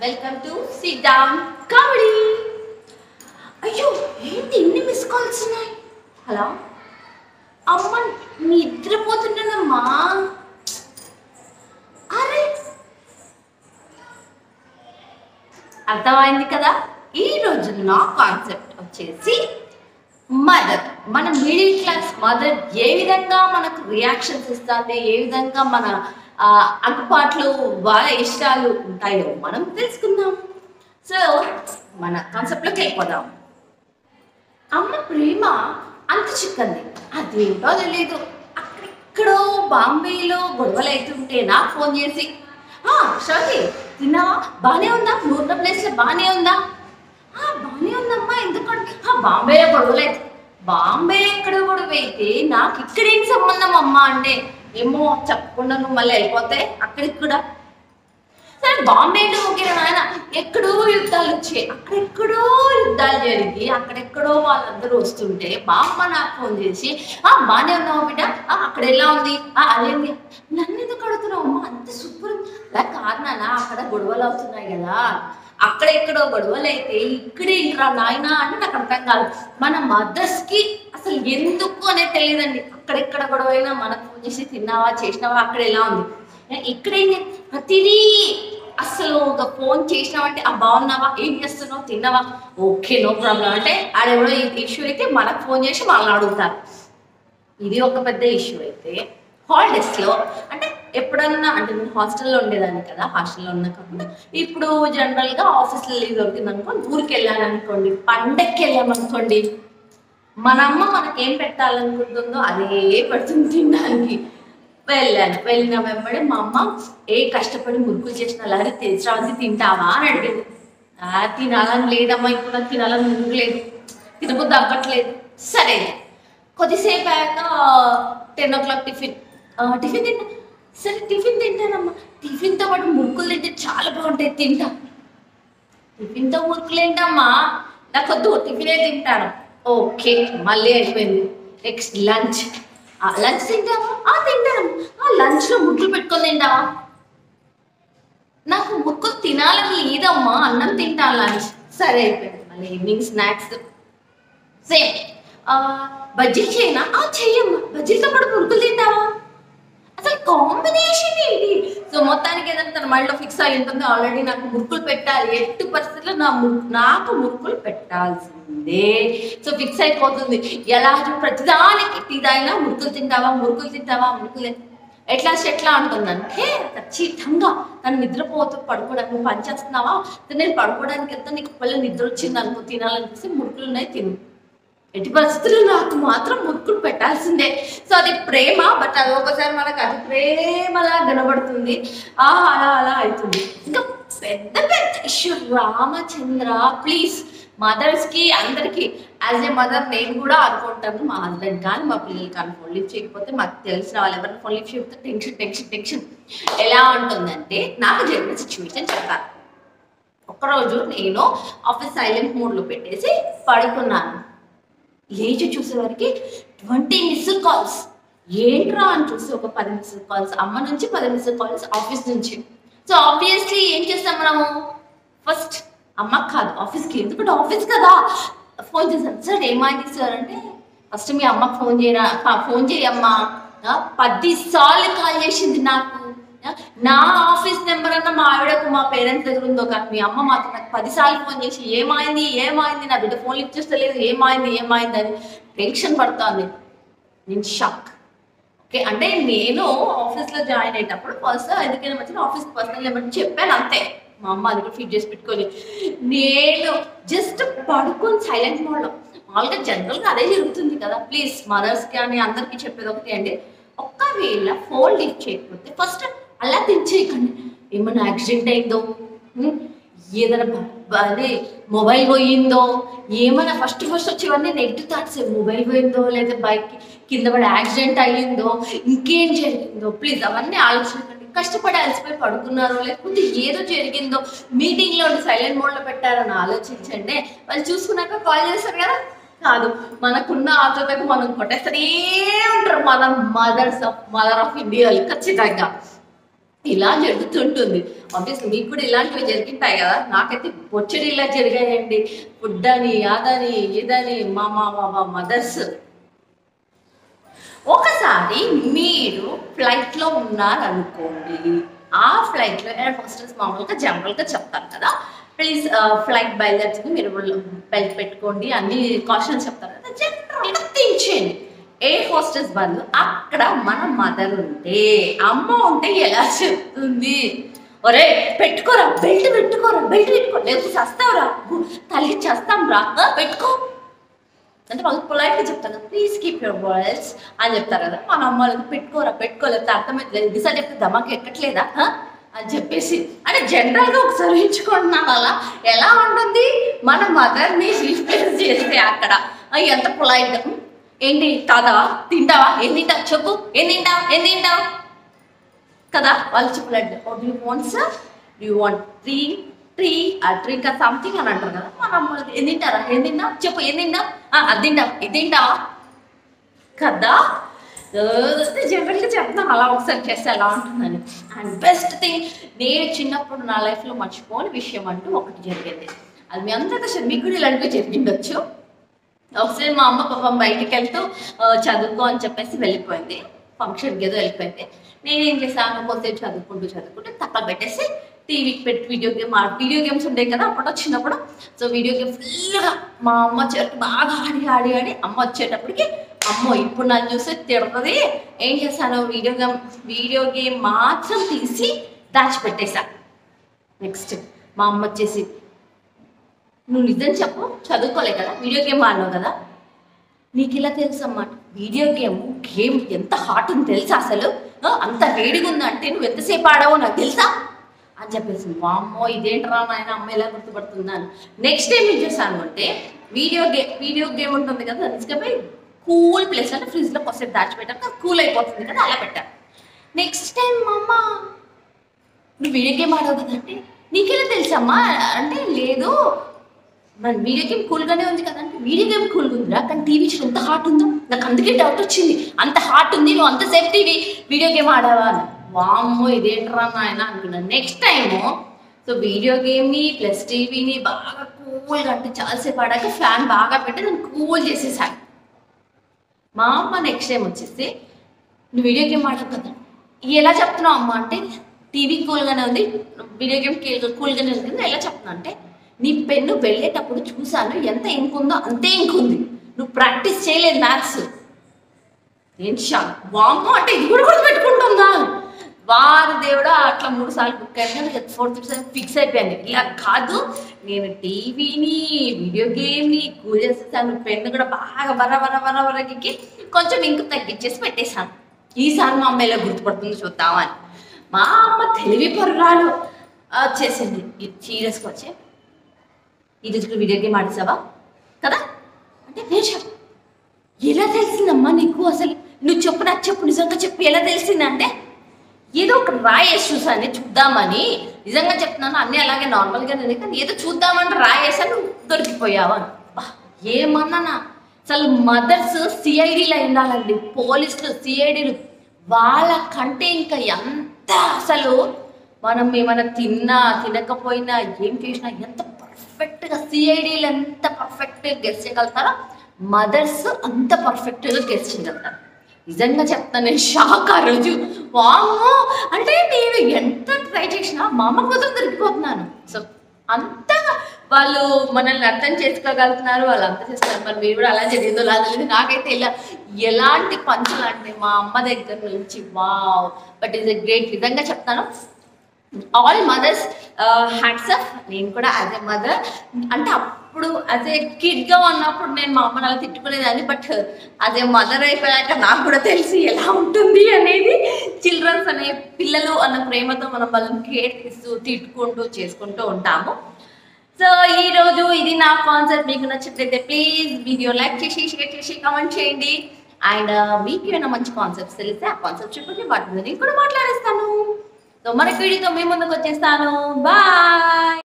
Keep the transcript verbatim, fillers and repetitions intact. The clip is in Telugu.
Welcome to sit down comedy. అయ్యో ఏంటి ఇన్ని మిస్ కాల్స్ ఉన్నాయి? హలో అమ్మ, నిద్రపోతున్నానమ్మా. అరే అర్థమైంది కదా. ఈ రోజు నా కాన్సెప్ట్ వచ్చేసి మదర్. మన మిడిల్ క్లాస్ మదర్ ఏ విధంగా మనకు రియాక్షన్స్ ఇస్తుంది, ఏ విధంగా మన అందుబాటులో వాళ్ళ ఇష్టాలు ఉంటాయో మనం తెలుసుకుందాం. సో మన కాన్సెప్ట్లోకి వెళ్ళిపోదాం. అమ్మ ప్రేమ అంత చిక్కంది, అదేంటో తెలియదు. అక్కడెక్కడో బాంబేలో గొడవలు అవుతుంటే నాకు ఫోన్ చేసి, షాకి తిన్నావా, బాగానే ఉందా, నూట ప్లేస్లో బాగానే ఉందా, బాగానే ఉందమ్మా, ఎందుకంటే బాంబేలో గొడవలు అయితే. బాంబే ఎక్కడ గొడవ అయితే నాకు ఇక్కడేం సంబంధం అమ్మా అంటే, ఏమో చెప్పకుండా నువ్వు మళ్ళీ వెళ్ళిపోతే అక్కడికి కూడా. సరే బాంబేలో ఒకే నాయన ఎక్కడో యుద్ధాలు వచ్చాయి, అక్కడెక్కడో యుద్ధాలు జరిగి అక్కడెక్కడో వాళ్ళందరూ వస్తుంటే బామ్మ నాకు ఫోన్ చేసి, బాగానే ఉన్నావు బిడ్డ, అక్కడ ఎలా ఉంది, అదేంది, నన్ను ఎందుకు అడుగుతున్నావు అమ్మ, అంత సూపర్. అలా కారణానా అక్కడ గొడవలు అవుతున్నాయి కదా, అక్కడెక్కడో గొడవలు అయితే ఇక్కడే ఇంట్రా నాయన అంటే నాకు అర్థం కాదు. మన మదర్స్ కి అసలు ఎందుకు అనేది తెలియదండి. అక్కడెక్కడ గొడవ అయినా మనకు ఫోన్ చేసి తిన్నావా, చేసినావా, అక్కడ ఎలా ఉంది, ఇక్కడేంటి ప్రతిదీ అసలు ఒక ఫోన్ చేసినావంటే ఆ బాగున్నావా, ఏం చేస్తున్నావు, తిన్నావా, ఓకే నో ప్రాబ్లం అంటే ఆడెవడో ఇష్యూ అయితే మనకు ఫోన్ చేసి వాళ్ళని అడుగుతారు. ఇది ఒక పెద్ద ఇష్యూ. అయితే హాలిడేస్లో అంటే ఎప్పుడన్నా అంటే నేను హాస్టల్లో ఉండేదాన్ని కదా, హాస్టల్లో ఉన్నా కాకుండా ఇప్పుడు జనరల్గా ఆఫీస్లో లీవ్ దొరికింది అనుకోండి, ఊరికి వెళ్ళాను అనుకోండి, పండక్కి వెళ్ళామనుకోండి, మన అమ్మ మనకేం పెట్టాలనుకుంటుందో అదే పెడుతుంది తినడానికి. వెళ్ళాను, వెళ్ళిన వెంబడి మా అమ్మ ఏ కష్టపడి మురుకులు చేసిన లారీ తెచ్చావది తింటావా అని అడిగింది. తినాలని లేదమ్మా, ఇప్పుడు నాకు తినాలని ముందు లేదు, తినబుద్ధి అవ్వట్లేదు. సరే కొద్దిసేపు అయ్యాక ten o'clock tiffin tiffin తింటా. సరే టిఫిన్ తింటానమ్మా, టిఫిన్తో పాటు మురుకులు తింటే చాలా బాగుంటాయి, తింటా. టిఫిన్తో మురుకులు ఏంటమ్మా, నాకు వద్దు, టిఫినే తింటాను. ఓకే మళ్ళీ అయిపోయింది. నెక్స్ట్ లంచ్, లంచ్ తింటావా, తింటాను. లంచ్లో మురుకులు పెట్టుకొని తింటావా, నాకు మురుకులు తినాలని లేదమ్మా, అన్నం తింటాను లంచ్. సరే అయిపోయింది. మళ్ళీ ఈవినింగ్ స్నాక్స్ సేమ్. బజ్జీలు చేయనా, చెయ్యమ్మా, బజ్జీలతో పాటు మురుకులు తింటావా, అసలు కాంబినేషన్ ఏంటి. సో మొత్తానికి ఏదంటే తన మైండ్లో ఫిక్స్ అయి ఉంటుంది, ఆల్రెడీ నాకు మురుకులు పెట్టాలి, ఎట్టి పరిస్థితుల్లో నా నాకు మురుకులు పెట్టాల్సిందే. సో ఫిక్స్ అయిపోతుంది. ఎలా ప్రతిదానికి టీదైనా మురుకులు తింటావా, మురుకులు తింటావా, మురుకులు ఎట్లా ఎట్లా అంటుందంటే ఖచ్చితంగా తను నిద్రపోతూ పడుకోవడానికి పని చేస్తున్నావా, నేను పడుకోవడానికి వెళ్తే నీకు పిల్లలు నిద్ర వచ్చింది అనుకో, తినాలనిపిస్తే మురుకులు ఉన్నాయి తిను, ఎట్టి పరిస్థితులు నాకు మాత్రం మురుకులు పెట్టాల్సిందే. సో అది ప్రేమ, బట్ అది ఒకసారి మనకు అది ప్రేమలా కనబడుతుంది, ఆ అలా అలా అవుతుంది. ఇంకా పెద్ద పెద్ద ఇష్యూ రామచంద్ర ప్లీజ్. మదర్స్కి అందరికీ యాజ్ ఏ మదర్ నేను కూడా అనుకుంటాను, మా హస్బెండ్ కానీ మా పిల్లలు కానీ ఫోన్ లిఫ్ట్ చేయకపోతే మాకు తెలిసిన వాళ్ళు ఎవరైనా ఫోన్ లిఫ్ట్ చేయకపోతే టెన్షన్ టెన్షన్ టెన్షన్. ఎలా ఉంటుందంటే నాకు జరిగిన సిచ్యువేషన్ చెప్తాను. ఒకరోజు నేను ఆఫీస్ సైలెంట్ మోడ్లో పెట్టేసి పడుకున్నాను. లేచి చూసేవారికి ట్వంటీ మిస్డ్ కాల్స్. ఏంట్రా అని చూసి ఒక పది మిస్డ్ కాల్స్ అమ్మ నుంచి, పది మిస్డ్ కాల్స్ ఆఫీస్ నుంచి. సో ఆబ్వియస్లీ ఏం చేస్తాం మనము, ఫస్ట్ అమ్మకి కాదు ఆఫీస్కి, ఎందుకంటే ఆఫీస్ కదా, ఫోన్ చేశాను. సార్ ఏమైంది సార్ అంటే, ఫస్ట్ మీ అమ్మకి ఫోన్ చేయరా, ఫోన్ చేయమ్మా, పది సార్లు కాల్ చేసింది నాకు, నా ఆఫీస్ నెంబర్ అన్న మా ఆవిడకు మా పేరెంట్స్ దగ్గర ఉందో కానీ మీ అమ్మ మాత్రం నాకు పదిసార్లు ఫోన్ చేసి ఏమైంది ఏమైంది, నా బిడ్డ ఫోన్ లిఫ్ట్ చేస్తలేదు, ఏమైంది ఏమైంది అని టెన్షన్ పడుతుంది. నేను షాక్. ఓకే అంటే నేను ఆఫీస్లో జాయిన్ అయ్యేటప్పుడు ఫస్ట్ ఎందుకైనా వచ్చిన ఆఫీస్ పర్సనల్ నెంబర్ చెప్పాను అంతే, మా అమ్మ అది కూడా ఫీడ్ చేసి పెట్టుకొని. నేను జస్ట్ పడుకొని సైలెంట్ మోడ్లో, మామూలుగా జనరల్గా అదే జరుగుతుంది కదా. ప్లీజ్ మదర్స్ కానీ అందరికీ చెప్పేది ఒకటి అండి, ఒక్కవేళ ఫోన్ లిఫ్ట్ చేయకపోతే ఫస్ట్ అలా తెచ్చేయకండి, ఏమన్నా యాక్సిడెంట్ అయిందో, ఏదైనా అదే మొబైల్ పోయిందో, ఏమైనా ఫస్ట్ ఫస్ట్ వచ్చేవన్నీ నెగిటివ్ థాట్స్, మొబైల్ పోయిందో లేదా బైక్ కింద పడి యాక్సిడెంట్ అయ్యిందో, ఇంకేం జరిగిందో, ప్లీజ్ అవన్నీ ఆలోచించకండి. కష్టపడి అలసిపోయి పడుకున్నారో లేకపోతే ఏదో జరిగిందో మీటింగ్లో సైలెంట్ మోడ్లో పెట్టారని ఆలోచించండి. వాళ్ళు చూసుకున్నాక కాల్ చేస్తారు కదా, కాదు మనకున్న ఆతృతకు మనం కొట్టేస్తూనే ఉంటారు మన mothers of mother of India ఖచ్చితంగా. ఇలా జరుగుతుంటుంది. ఆబ్వియస్లీ మీకు కూడా ఇలాంటివి జరిగింటాయి కదా. నాకైతే బొచ్చడి ఇలా జరిగాయండి. ఫుడ్ అని అదని ఇదని మా మా మా మదర్స్. ఒకసారి మీరు ఫ్లైట్లో ఉన్నారనుకోండి, ఆ ఫ్లైట్లో ఎయిర్ హోస్టెస్ మామూలుగా జనరల్గా చెప్తారు కదా, ప్లీజ్ ఫ్లైట్ బయలుదేరుతుంది, మీరు బెల్ట్ పెట్టుకోండి, అన్ని కాషన్స్ చెప్తారు కదా. జనరల్గా దించేయండి. ఎయిర్ హోస్టెస్ బదులు అక్కడ మన మదర్ ఉంటే, అమ్మ ఉంటే ఎలా చెప్తుంది? ఒరే పెట్టుకోరా, బెల్ట్ పెట్టుకోరా, బెల్ట్ పెట్టుకో, లేకపోతే చస్తావురా, తల్లి చేస్తాం రా, పెట్టుకో అంటే వాళ్ళు పొలైట్గా చెప్తారు కదా, ప్లీజ్ కీప్ యువర్ వాయిస్ అని చెప్తారు కదా. మన అమ్మలకు పెట్టుకోరా, పెట్టుకోలేదు, అర్థమైతలేదు, దిశ చెప్తే దమాకి ఎక్కట్లేదా అని చెప్పేసి అంటే జనరల్గా ఒకసారి ఊహించుకుంటున్నాను. అలా ఎలా ఉంటుంది మన మదర్ని రీప్లేస్ చేస్తే అక్కడ ఎంత పొలైట్గా, ఏంటి తాతావా, తింటావా, ఏం తింటావు చెప్పు, ఏం తింటావు ఏం తింటావు కదా. వాళ్ళు చెప్పలేదు, oh do you want sir, do you want three tree a drink something అని అంటారు కదా. మన అమ్మలకి ఏం తింటారా, ఏం తింటావు చెప్పు, ఏం తింటావు, అది తింటావు ఇది తింటావా కదా. జనరల్గా చెప్తాను అలా ఒకసారి చేస్తే ఎలా ఉంటుందని. అండ్ బెస్ట్ థింగ్, నేను చిన్నప్పుడు నా లైఫ్లో మర్చిపోని విషయం అంటూ ఒకటి జరిగింది. అది మీ అందరికీ మీకు కూడా ఇలాంటివి జరిగిండొచ్చు. ఒకసారి మా అమ్మ పాపం బయటికి వెళ్తూ చదువుకో అని చెప్పేసి వెళ్ళిపోయింది, ఫంక్షన్కి ఏదో వెళ్ళిపోయింది. నేనేం చేశాను, కొద్దిసేపు చదువుకుంటూ చదువుకుంటూ తప్ప పెట్టేసి టీవీకి పెట్టి వీడియో గేమ్ వీడియో గేమ్స్ ఉంటాయి కదా అప్పుడు వచ్చినప్పుడు. సో వీడియో గేమ్ ఫుల్గా మా అమ్మ వచ్చేటప్పుడు బాగా ఆడి ఆడి ఆడి అమ్మ వచ్చేటప్పటికి అమ్మో ఇప్పుడు నన్ను చూస్తే తిడుతుంది. ఏం చేశాను, వీడియో గేమ్ వీడియో గేమ్ మాత్రం తీసి దాచిపెట్టేశాను. నెక్స్ట్ మా అమ్మ వచ్చేసి, నువ్వు నిజం చెప్పు, చదువుకోలే కదా, వీడియో గేమ్ ఆడినావు కదా, నీకు ఇలా తెలుసు అన్నమాట. వీడియో గేమ్ గేమ్ ఎంత హాట్ ఉంది తెలుసా, అసలు అంత వేడిగా ఉందంటే నువ్వు ఎంతసేపు ఆడావో నాకు తెలుసా అని చెప్పేసి. మా అమ్మో ఇదేంటరా నాయన, అమ్మ ఎలా గుర్తుపడుతుందని. నెక్స్ట్ టైం ఏం చేశాను అంటే, వీడియో గేమ్ వీడియో గేమ్ ఉంటుంది కదా, తీసుకపోయి కూల్ ప్లేస్ అంటే ఫ్రిడ్జ్లో కొద్దిసేపు దాచిపెట్టాక కూల్ అయిపోతుంది కదా, అలా పెట్టాను. నెక్స్ట్ టైం మా అమ్మ, నువ్వు వీడియో గేమ్ ఆడవు కదంటే, నీకెలా తెలుసమ్మా అంటే, లేదు మన వీడియో గేమ్ కూల్గానే ఉంది కదా అంటే, వీడియో గేమ్ కూల్గా ఉందిరా కానీ టీవీ ఎంత హాట్ ఉందో, నాకు అందుకే డౌట్ వచ్చింది, అంత హాట్ ఉంది నువ్వు అంతసేపు టీవీ వీడియో గేమ్ ఆడావా అని. వామ్మో ఇదేంట్రా నాయన అనుకున్నాను. నెక్స్ట్ టైము సో వీడియో గేమ్ని ప్లస్ టీవీని బాగా కూల్గా అంటే చాలాసేపు ఆడాక ఫ్యాన్ బాగా పెట్టి నేను కూల్ చేసేసాను. మా అమ్మ నెక్స్ట్ టైం వచ్చేసి, నువ్వు వీడియో గేమ్ ఆడవు కదా, ఎలా చెప్తున్నావు అమ్మ అంటే, టీవీ కూల్గానే ఉంది వీడియో గేమ్ కూల్గానే ఉంది ఎలా చెప్తున్నా అంటే, నీ పెన్ను వెళ్ళేటప్పుడు చూసాను ఎంత ఇంక్ ఉందో అంతే ఇంక్ ఉంది, నువ్వు ప్రాక్టీస్ చేయలేదు మ్యాథ్స్. ఏంటి షాక్, వామ్మో అంటే ఇది కూడా కూడా పెట్టుకుంటుందా వారు దేవుడా. అట్లా మూడు సార్లు బుక్ అయింది, ఫోర్త్ సార్ ఫిక్స్ అయిపోయాను, ఇలా కాదు నేను టీవీని వీడియో గేమ్ని కూల్ చేసేసాను, పెన్ను కూడా బాగా బర బర బర బరకి కొంచెం ఇంక తగ్గించేసి పెట్టేశాను. ఈసారి మా అమ్మ ఎలా గుర్తుపడుతుంది చూద్దామని. మా అమ్మ తెలివి పరురాలు వచ్చేసింది, ఇది సీరియస్గా వచ్చే, ఇది వీడియో గేమ్ ఆడేసావా కదా అంటే, నేను చెప్పు ఎలా తెలిసిందమ్మా నీకు, అసలు నువ్వు చెప్పు నాకు చెప్పు, నిజంగా చెప్పు ఎలా తెలిసిందంటే, ఏదో ఒక రాయేసి చూసాను చూద్దామని, నిజంగా చెప్తున్నాను అన్నీ అలాగే నార్మల్గా నేను కానీ ఏదో చూద్దామంటే రాయేసాను దొరికిపోయావా. ఏమన్నానా, అసలు మదర్స్ సిఐడీలో ఉండాలండి, పోలీసులు సిఐడీలు వాళ్ళకంటే ఇంకా ఎంత అసలు మనం ఏమైనా తిన్నా తినకపోయినా ఏం చేసినా ఎంత పర్ఫెక్ట్గా సిఐడీలు ఎంత పర్ఫెక్ట్గా గెస్ చేయగలుగుతారో మదర్స్ అంత పర్ఫెక్ట్గా గెస్ చేయగలుగుతారు. నిజంగా చెప్తాను నేను షాక్ ఆ రోజు. వామ్మో అంటే నేను ఎంత ట్రై చేసినా మా అమ్మ కోసం దొరికిపోతున్నాను. సో అంతగా వాళ్ళు మనల్ని అర్థం చేసుకోగలుగుతున్నారు, వాళ్ళు అంత చేస్తున్నారు. మరి మీరు కూడా అలా జరిగిందో లేదు, నాకైతే ఇలా ఎలాంటి పంచులు అంటే మా అమ్మ దగ్గర నుంచి wow. But is a great, నిజంగా చెప్తాను ఆల్ మదర్స్ హ్యాట్స్ ఆఫ్. నేను కూడా యాజ్ ఎ మదర్ అంటే అప్పుడు యాజ్ ఏ కిడ్గా ఉన్నప్పుడు నేను మా అమ్మని అలా తిట్టుకునేదాన్ని, బట్ యాజ్ ఏ మదర్ అయిపోయాక నాకు కూడా తెలిసి ఎలా ఉంటుంది అనేది. చిల్డ్రన్స్ అనే పిల్లలు అన్న ప్రేమతో మనం వాళ్ళని కేర్ ఇస్తూ తిట్టుకుంటూ చేసుకుంటూ ఉంటాము. సో ఈరోజు ఇది నా కాన్సెప్ట్. మీకు నచ్చినట్లయితే ప్లీజ్ వీడియో లైక్ చేసి షేర్ చేసి కామెంట్ చేయండి. అండ్ మీకు ఏమైనా మంచి కాన్సెప్ట్స్ తెలిస్తే ఆ కాన్సెప్ట్ చెప్పండి, వాటి మీద నేను కూడా మాట్లాడేస్తాను. సో మరొక వీడియోతో మీ ముందుకు వచ్చేస్తాను. బాయ్.